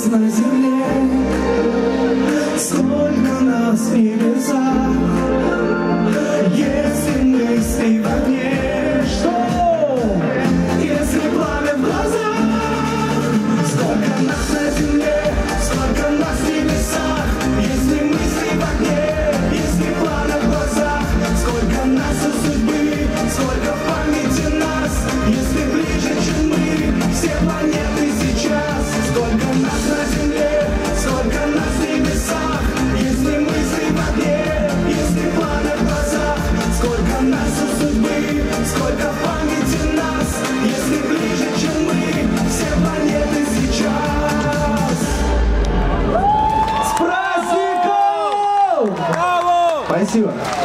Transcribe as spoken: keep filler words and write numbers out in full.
на земле, сколько нас в небесах. Если мысли в огне, что? Если пламя в глазах, сколько нас на земле, сколько нас в небесах. Если мысли в огне, если пламя в глазах, сколько нас у судьбы, сколько в памяти нас. Если ближе, чем мы, все планеты сейчас. Сколько нас на земле, сколько нас в небесах. Если мысли в огне, если пламя в глазах, сколько нас у судьбы, сколько в памяти нас. Если ближе, чем мы, все планеты сейчас. С праздником! Браво! Спасибо.